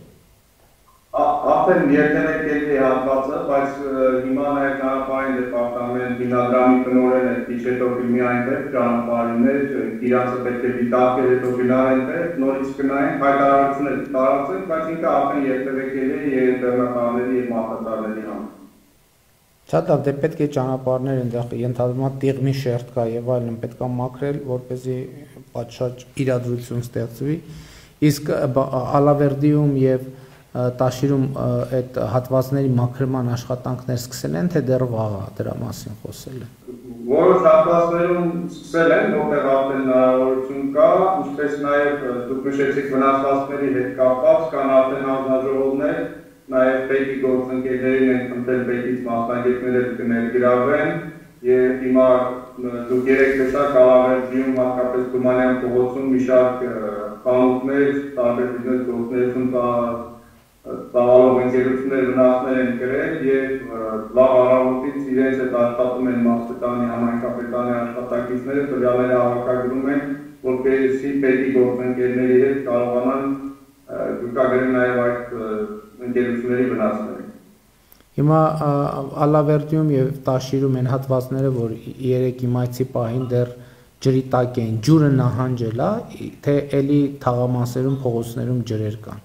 [SPEAKER 2] Արդեն երթևեկել է հատվածը, բայց հիմա նաև ճանապարհային դեպարտամենտ հիմնադրամի տնօրենը քիչ հետո գնի այնտեղ ճանապարհներ, իրացը պետք է դիտարկել, հետո գնալ այնտեղ, նորից գնային, հայտարարություններ տարածեն, բայց ինքը արդեն երթևեկել է եւ բեռնատարների եւ մարտատարների համար։
[SPEAKER 1] Շատ լավ, դե պետք է ճանապարհներ այնտեղ ենթադրում է տիղմի շերտ կա եւ այլն պետք է մաքրել, որպեսզի պատշաճ իրադրություն ստեղծվի։ Իսկ Ալավերդիում եւ Տաշիրում այդ հատվածների մաքրման աշխատանքներ սկսել են, թե դեռ վաղ է դրա մասին խոսել են։
[SPEAKER 2] Որոշ հատվածներում սկսել են, որտեղ արդեն հնարավորություն կա, ինչպես նաև դուք նշեցիք վնասվածքների հետ կապված, կան արդեն հանձնաժողովներ, նաև պետի գործընկերներին են խնդրել պետից մասնագետները կներգրավեն, եւ հիմա դուք երեք տեսակ Ալավերդիում, հատկապես Թումանյան փողոցում մի շարք խանութներ, տարբեր բիզնես գործունեություն ծավալող ընկերություններ վնասներ են կրել եւ լավ առավոտից իրենց հետ աշխատում են Մասպետանի համայնքապետարանի աշխատակիցները, տվյալները հավաքագրում են, որպեսզի պետի գործընկերների հետ կարողանան զուգագրել նաեւ այդ ընկերությունների վնասները։
[SPEAKER 1] Հիմա Ալավերդիում եւ Տաշիրում են հատվածները, որ երեք իմացի պահին դեռ ջրի տակ են, ջուրը նահանջել է, թե էլի թաղամասերում փողոցներում ջրեր կան։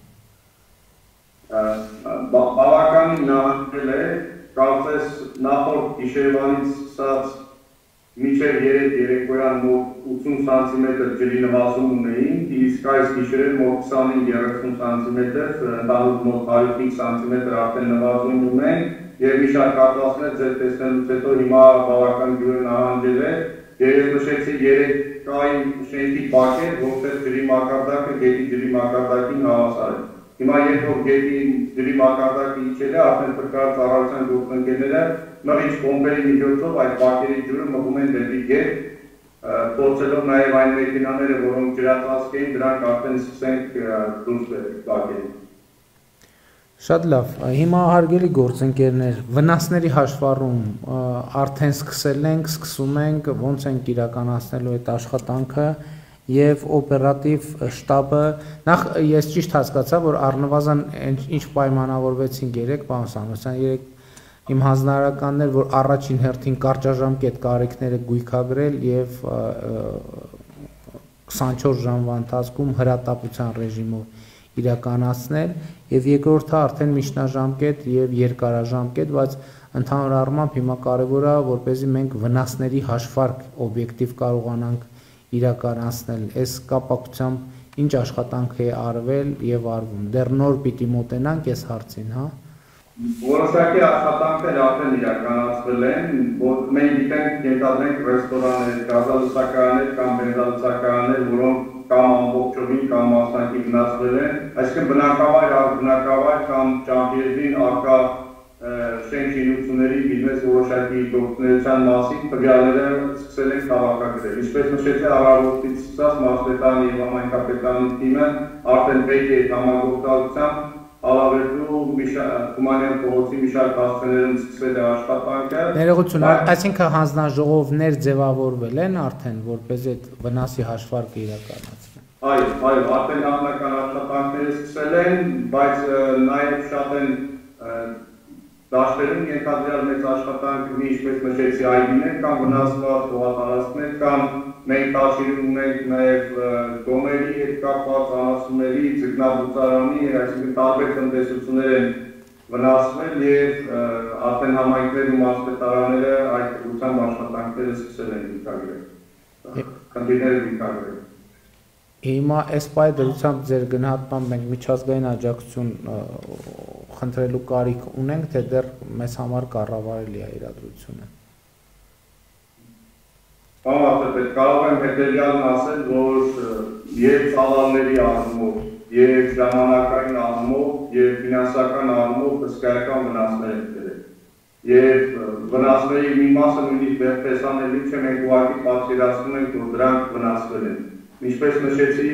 [SPEAKER 2] Բավականին նահանջել է, կարծես նախորդ գիշերվանից սկսած մինչև երեք երեկոյան մոտ ութսուն սանտիմետր ջրի նվազում ունեին, իսկ այս գիշերին մոտ քսանին երեսուն սանտիմետր, ընդհանուր մոտ հարյուր սանտիմետր արդեն նվազում ունեն, եւ մի շարք հատվածներ ձեր տեսնելուց հետո հիմա բավական ջուրը նահանջել է, եւ ես նշեցի երեկային շենքի բակեր, որտեղ ջրի մակարդակը գետի ջրի մակարդակին հավասար է։ Հիմա երբ որ գետի ջրի մակարդակը իջել է, արդեն փրկարար ծառայության գործընկերները նորից պոմպերի միջոցով այդ բակերի ջուրը մղում են դեպի գետ, փորձելով նաև այն մեքենաները, որոնք ջրածածկ էին, դրանք արդեն սկսենք դուրս բերել բակերից։
[SPEAKER 1] Շատ լավ, հիմա հարգելի գործընկերներ, վնասների հաշվառում արդեն սկսել ենք, սկսում ենք, ոնց ենք իրականացնելու այդ աշխատանքը եւ օպերատիվ շտաբը նախ ես ճիշտ հասկացա, որ առնվազն ինչ պայմանավորվեցին երեք, պարոն Սամոսյան, երեք իմ հանձնարարականներ, որ առաջին հերթին կարճաժամկետ կարիքները գույքագրել եւ քսանչորս ժամվա ընթացքում հրատապության ռեժիմով իրականացնել եւ երկրորդը արդեն միջնաժամկետ եւ երկարաժամկետ, բայց ընդհանուր առմամբ հիմա կարեւոր է, որպեսզի մենք վնասների հաշվարկ օբյեկտիվ կարողանանք իրականացնել, այս կապակցությամբ ինչ աշխատանք է արվել եւ արվում։ Դեռ նոր պիտի մոտենանք այս հարցին, հա։
[SPEAKER 2] Որոշակի աշխատանքներ արդեն իրականացվել են, որ մենք գիտենք ենթադրենք ռեստորաններ, գազալուսակարաններ կամ բենզալուսակարաններ, որոնք կամ ամբողջովին կամ մասնակի վնասվել են, այսինքն բնակավայր առ բնակավայր կամ ճամփիրին արկա շենքինությունների բիզնես որոշակի գործունեության մասին տվյալները սկսել են հավաքագրել։ Ինչպես նշեցի, առավոտից սկսած Մասպետանի եւ համայնքապետարանի թիմը արդեն պետք է համագործակցությամբ Ալավերդու Թումանյան փողոցի մի շարք հասցեներում սկսել է աշխատանքը։
[SPEAKER 1] Ներողություն, այսինքն հանձնաժողովներ ձևավորվել են արդեն, որպեսզի այդ վնասի հաշվարկը իրականացվեն։
[SPEAKER 2] Այո, այո, արդեն նախնական աշխատանքները սկսել են, բայց նաեւ շատ են դաշտերում ենթադրյալ մեծ աշխատանք, ինչպես նշեցի, այգիներ կամ վնասված հողատարածքներ կամ մենք Տաշիրում ունենք նաև գոմերի հետ կապված անասունների, ձկնաբուծարանի, այսինքն տարբեր տնտեսություններ են վնասվել եւ արդեն համայնքներում ասպետարանները այդ ուղղությամբ աշխատանքները սկսել են դիտարկել։ Քանդիները դիտարկել։
[SPEAKER 1] Հիմա այս պայ դրությամբ ձեր գնահատմամբ մենք միջազգային աջակցություն խնդրելու կարիք ունենք, թե դեռ մեզ համար կառավարելի է իրադրությունը։
[SPEAKER 2] Բավական կարող եմ հետևյալն ասել, որ եւ ծավալների առումով, եւ ժամանակային առումով, եւ ֆինանսական առումով հսկայական վնասներ են կրել։ Եվ վնասների մի մասը նույնիսկ վերտեսանելի չէ, մենք ուղղակի պատկերացնում ենք, որ դրանք վնասվել են։ Ինչպես նշեցի,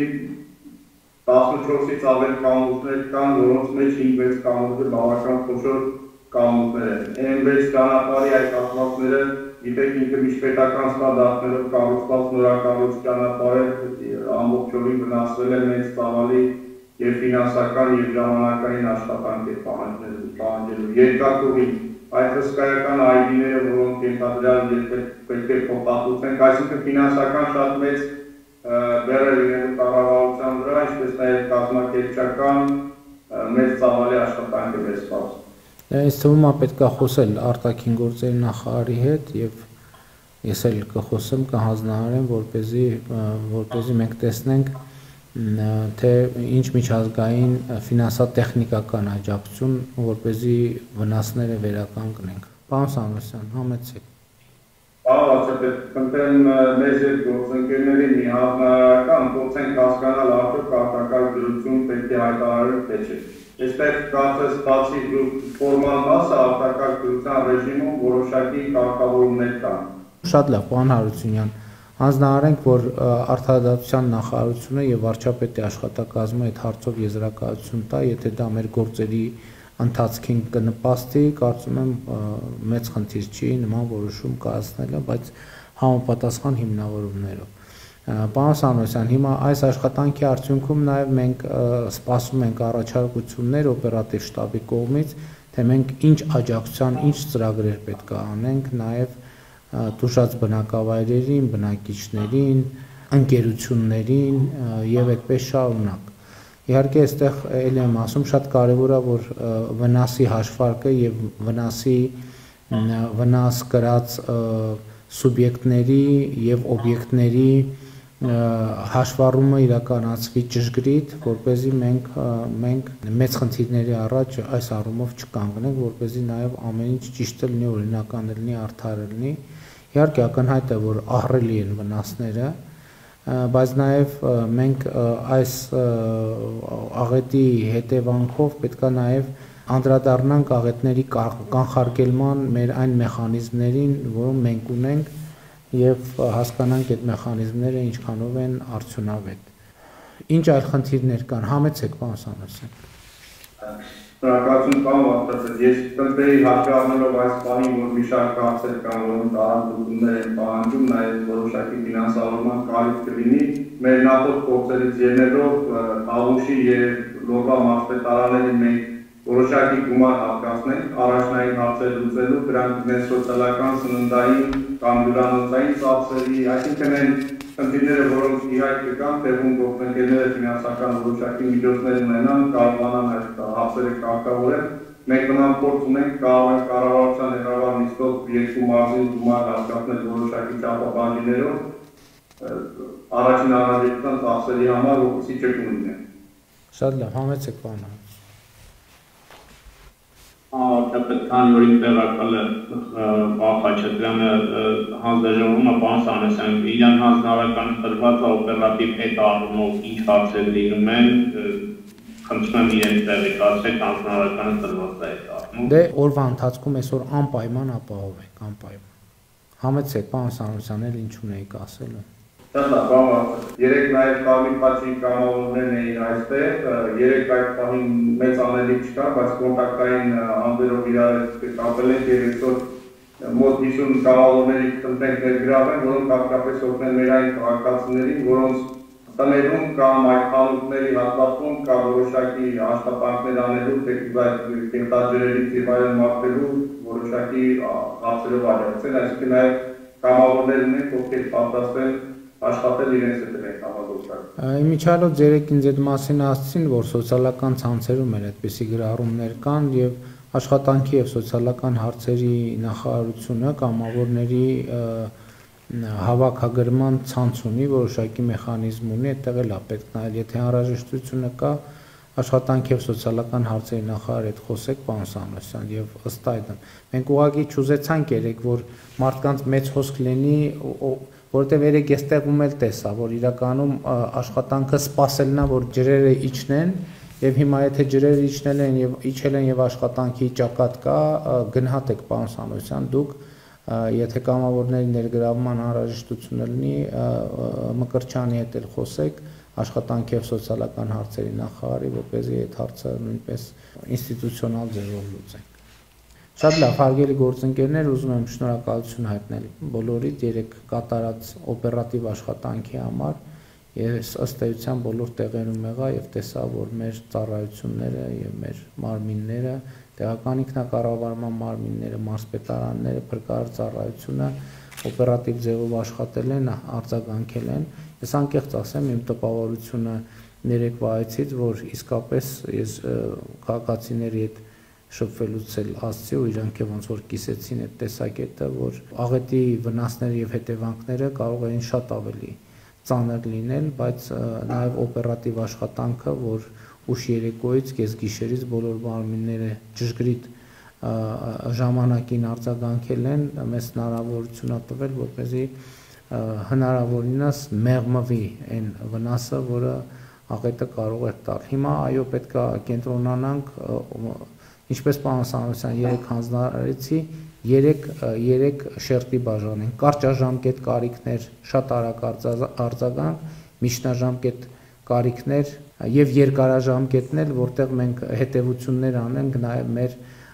[SPEAKER 2] տասնչորսից ավել կամուրջներ կան, որոնց մեջ հինգ-վեց կամուրջը բավական խոշոր կամուրջներ են։ Այն վեց ճանապարհի այդ կազմվածքները, գիտեք, ինքը միջպետական ստանդարտներով կառուցված նորակառույց ճանապարհը ամբողջովին վնասվել է մեծ ծավալի եւ ֆինանսական եւ ժամանակային աշխատանք է պահանջելու։ Երկաթուղին այդ հսկայական այգիները, որոնք ենթադրյալ պետք է փոխհատուցենք, այսինքն ֆինանսական շատ մեծ բեռը լինելու կառավարության վրա, ինչպես նաև կազմակերպչական մեծ ծավալի աշխատանք է վերսված։
[SPEAKER 1] Ինձ թվում է պետք է խոսել արտաքին գործերի նախարարի հետ եւ ես էլ կխոսեմ, կհանձնարարեմ, որպեսզի որպեսզի մենք տեսնենք թե ինչ միջազգային ֆինանսա-տեխնիկական աջակցություն, որպեսզի վնասները վերականգնենք։ Պարոն Սամոսյան, համեցեք։
[SPEAKER 2] Պարոն վարչապետ, խնդրեմ մեզ հետ գործընկերների մի հանրական փորձենք հասկանալ արդյոք արտակարգ դրություն պետք է հայտարարել թե չէ։ Այստեղ կարծես բացի ֆորմալ մասը արտակարգ դրության ռեժիմում որոշակի կարգավորումներ կան։
[SPEAKER 1] Շատ լավ, պարոն Հարությունյան, հանձնարարենք, որ Արդարադատության նախարարությունը եւ վարչապետի աշխատակազմը այդ հարցով եզրակացություն տա, եթե դա մեր գործերի ընթացքին կնպաստի, կարծում եմ մեծ խնդիր չի նման որոշում կայացնելը, բայց համապատասխան հիմնավորումներով։ Պարոն Սամոսյան, հիմա այս աշխատանքի արդյունքում նաև մենք սպասում ենք առաջարկություններ օպերատիվ շտաբի կողմից, թե մենք ինչ աջակցության, ինչ ծրագրեր պետք է անենք նաև տուժած բնակավայրերին, բնակիչներին, ընկերություններին եւ այդպես շարունակ։ Իհարկե, այստեղ էլ եմ ասում, շատ կարևոր է, որ վնասի հաշվարկը եւ վնասի վնաս կրած սուբյեկտների եւ օբյեկտների հաշվառումը իրականացվի ճշգրիտ, որպեսզի մենք մենք մեծ խնդիրների առաջ այս առումով չկանգնենք, որպեսզի նաև ամեն ինչ ճիշտ լինի, օրինական լինի, արդար լինի։ Իհարկե ակնհայտ է, որ ահռելի են վնասները, բայց նաև մենք այս աղետի հետևանքով պետք է նաև անդրադառնանք աղետների կանխարգելման մեր այն մեխանիզմներին, որոնք մենք ունենք, եւ հասկանանք այդ մեխանիզմները ինչքանով են արդյունավետ։ Ինչ այլ խնդիրներ կան, համեցեք, պարոն Սամոսյան։
[SPEAKER 2] Շնորհակալություն, պարոն վարչապետ, ես կընտրեի հաշվի առնելով այս բանին, որ մի շարք հարցեր կան, որոնց առանձնություններ են պահանջում, նաեւ որոշակի ֆինանսավորման կարիք կլինի, մեր նախորդ գործերից ելնելով Աղուշի եւ Լոռվա մարզպետարանների մենք որոշակի գումար հատկացնենք առաջնային հարցեր լուծելու, դրանք դեն սոցիալական, սննդային կամ հյուրանոցային ծախսերի, այսինքն այն խնդիրները, որոնք իհայտ կան, տեղում գործընկերները ֆինանսական որոշակի միջոցներ ունենան, կարողանան այդ հարցերը կարգավորել։ Մենք նման փորձ ունենք, կարող ենք կառավարության հերավար նիստով երկու մարզի գումար հատկացնել որոշակի չափաբաժիններով առաջին անհրաժեշտության ծախսերի համար, որպեսզի չկունենան։
[SPEAKER 1] Շատ լավ, համեցեք, պարոն։
[SPEAKER 5] Քանի որ տեղակալը Խաչատրյանը հանձնաժողովում է, պարոն Սամոսյան, իրան հանձնարարական տրված է օպերատիվ հետ առումով ինչ հարցեր լինում են, խնդրում եմ իրենց տեղեկացրեք, հանձնարարականը տրված է հետ առումով։
[SPEAKER 1] Դե օրվա ընթացքում այսօր անպայման ապահովեք, անպայման։ Համեցեք, պարոն Սամոսյան, էլ ինչ ունեիք ասել։
[SPEAKER 2] Շատ լավ, պարոն, երեք նաև Կարմիր խաչի կամավորներն էին այստեղ, երեք այդ պահին մեծ անելիք չկա, բայց կոնտակտային անձերով իրար կապել ենք եւ այսօր մոտ հիսուն կամավորների կընտրենք ներգրավել, որոնք հատկապես օգնեն մեր այն քաղաքացիներին, որոնց տներում կամ այդ խանութների հատվածում կա որոշակի աշխատանքներ անելու, թեկուզ այդ կենտաջրերից եւ այլն մաքրելու որոշակի հարցերով աջակցել, այսինքն նաև կամավորներ ունենք, ովքեր պատրաստ են աշխատել իրենց հետ են համագործակցել։
[SPEAKER 1] Իմիջիալոց երեք ինձ այդ մասին ասացին, որ սոցիալական ցանցերում էլ այդպիսի գրառումներ կան եւ աշխատանքի եւ սոցիալական հարցերի նախարարությունը կամավորների հավաքագրման ցանց ունի, որոշակի մեխանիզմ ունի, այդտեղ էլ է պետք նայել, եթե անհրաժեշտությունը կա, աշխատանքի եւ սոցիալական հարցերի նախարար հետ խոսեք, պարոն Սամոսյան, եւ ըստ այդմ մենք ուղղակի չուզեցանք երեք, որ մարդկանց մեծ հոսք լինի, որովհետեւ երեք էստեղում էլ տեսա, որ իրականում աշխատանքը սпасելն է, որ ջրերը իջնեն, եւ հիմա եթե ջրերը իջնել են եւ իջել են եւ աշխատանքի ճակատ կա, գնահատեք, պարոն Սամոսյան, դուք եթե կամավորների ներգրավման անհրաժեշտություն լինի, Մկրտչյանի հետ էլ խոսեք, աշխատանքի եւ սոցիալական հարցերի նախարարի, որպեսզի այդ հարցը նույնպես ինստիտուցիոնալ ձևով լուծենք։ Շատ լավ, հարգելի գործընկերներ, ուզում եմ շնորհակալություն հայտնել բոլորիդ երեք կատարած օպերատիվ աշխատանքի համար։ Ես ըստ էության բոլոր տեղերում եղա եւ տեսա, որ մեր ծառայությունները եւ մեր մարմինները, տեղական ինքնակառավարման մարմինները, մարզպետարանները, փրկարար ծառայությունը օպերատիվ ձևով աշխատել են, արձագանքել են։ Ես անկեղծ ասեմ, իմ տպավորությունը ներեկվա այցից, որ իսկապես ես քաղաքացիների հետ շփվելուց էլ ասացի ու իրանք ոնց որ կիսեցին այդ տեսակետը, որ աղետի վնասները եւ հետևանքները կարող են շատ ավելի ծանր լինել, բայց նաեւ օպերատիվ աշխատանքը, որ ուշ երեկոյից կես գիշերից բոլոր մարմինները ճշգրիտ ժամանակին արձագանքել են, մեզ հնարավորություն ա տվել, որպեսզի հնարավորինս մեղմվի այն վնասը, որը աղետը կարող է տալ։ Հիմա այո, պետք է կենտրոնանանք, ինչպես պարոն Սամոսյան երեք հանձնարարեցի, երեք շերտի բաժանենք, կարճաժամկետ կարիքներ շատ արագ արձագանք, միջնաժամկետ կարիքներ եւ երկարաժամկետներ, որտեղ մենք հետեւություններ անենք նաեւ մեր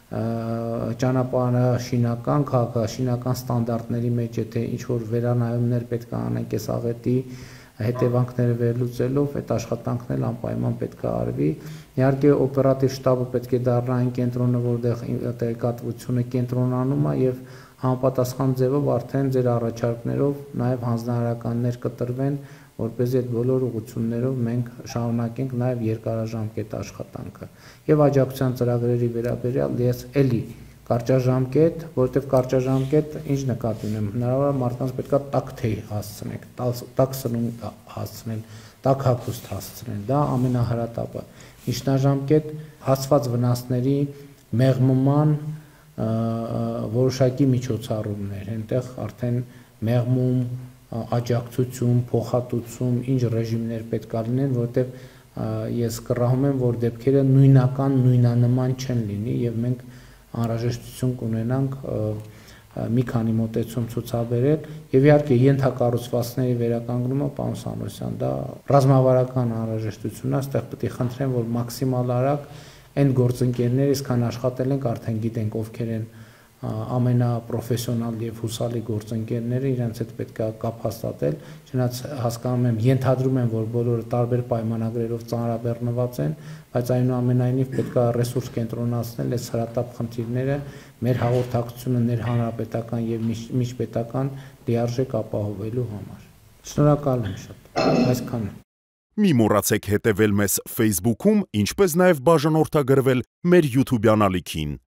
[SPEAKER 1] ճանապարհաշինական, քաղաքաշինական ստանդարտների մեջ, եթե ինչ-որ վերանայումներ պետք է անենք այս աղետի հետևանքները վերլուծելով, այդ աշխատանքն էլ անպայման պետք է արվի։ Իհարկե օպերատիվ շտաբը պետք է դառնա այն կենտրոնը, որտեղ տեղեկատվությունը կենտրոնանում է եւ համապատասխան ձևով արդեն ձեր առաջարկներով նաեւ հանձնարարականներ կտրվեն, որպեսզի այդ բոլոր ուղղություններով մենք շարունակենք նաեւ երկարաժամկետ աշխատանքը։ Եվ աջակցության ծրագրերի վերաբերյալ ես էլի կարճաժամկետ, որովհետև կարճաժամկետ ինչ նկատի ունեմ, հնարավոր է մարդկանց պետք է տաք թեյ հասցնենք, տաք սնունդ հասցնել, տաք հագուստ հասցնել, դա ամենահրատապը։ Միջնաժամկետ հասցված վնասների մեղմման որոշակի միջոցառումներ, այնտեղ արդեն մեղմում, աջակցություն, փոխհատուցում, ինչ ռեժիմներ պետք է լինեն, որովհետև ես կռահում եմ, որ դեպքերը նույնական, նույնանման չեն լինի եւ մենք անհրաժեշտություն կունենանք մի քանի մոտեցում ցուցաբերել եւ իհարկե ենթակառուցվածքների վերականգնումը, պարոն Սամոսյան, դա ռազմավարական անհրաժեշտություն է, այստեղ պետք է խնդրեմ, որ մաքսիմալ արագ այն գործընկերները, այսքան աշխատել ենք, արդեն գիտենք ովքեր են ամենապրոֆեսիոնալ եւ հուսալի գործընկերները, իրենց հետ պետք է կապ հաստատել, չնայած հասկանում եմ, ենթադրում եմ, որ բոլորը տարբեր պայմանագրերով ծանրաբեռնված են, բայց այնուամենայնիվ պետք է ռեսուրս կենտրոնացնել այս հրատապ խնդիրները մեր հաղորդակցությունը ներհանրապետական եւ միջպետական լիարժեք ապահովելու համար։ Շնորհակալ եմ շատ։ Այսքանը։
[SPEAKER 6] Մի մոռացեք հետևել մեզ Facebook-ում, ինչպես նաև բաժանորդագրվել մեր YouTube-յան ալիքին։